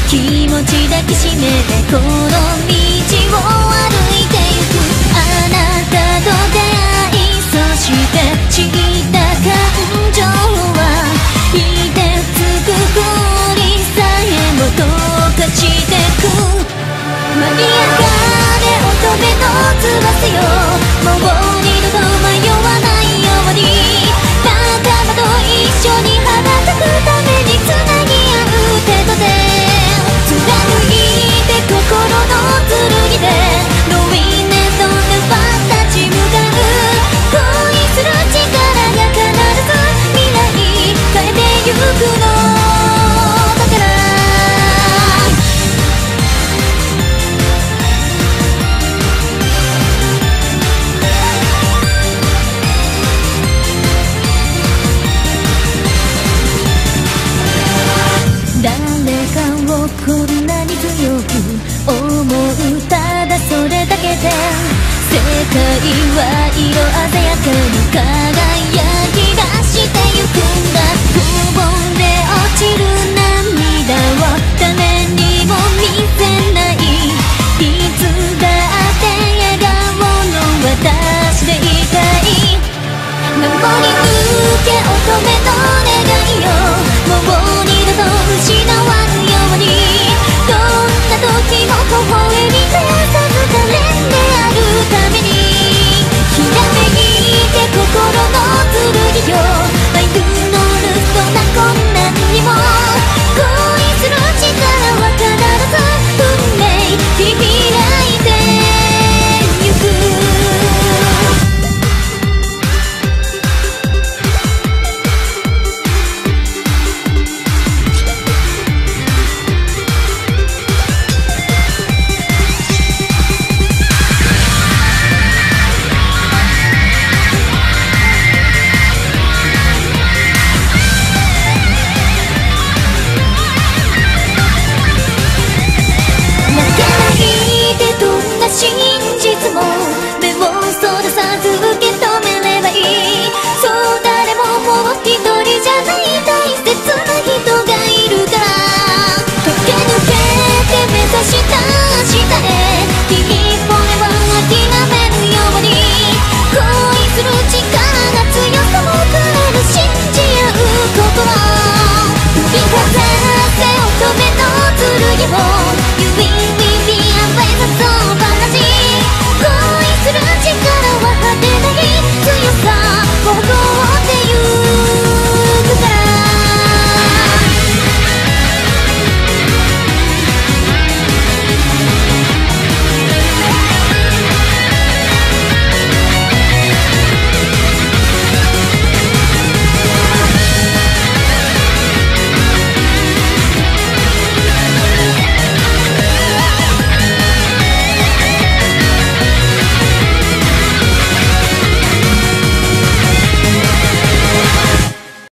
気持ち抱きしめてこの道を歩いてゆく。あなたと出会い、そして知った感情は凍てつく氷さえも溶かしてく。舞い上がれ乙女の翼よ、もう二度と迷わないように。仲間と一緒に羽ばたくためにつなぎ合う手と手、貫いて心の剣でロイネとネバー立ち向かう。恋する力が必ず未来変えてゆくのだから。誰かをこんなに強く思う、ただそれだけで世界は色鮮やかに輝き出してゆくんだ。こぼれ落ちる涙を誰にも見せない。いつだって笑顔の私でいたい。守り抜け乙女の願いよ、もう二度と失わぬように。どんな時も微笑み絶やさず可憐であるために。ひらめいて心の剣よ、マイルのルストな困難にも恋する力は必ず運命切り開いてゆく。真実も目をそらさず受け止めればいい。そう誰ももう一人じゃない大切な人がいるから。駆け抜けて目指した明日へ、君一歩目は諦めるように。恋する力が強さをくれる、信じ合う心。振りかざせ乙女の剣を You will be a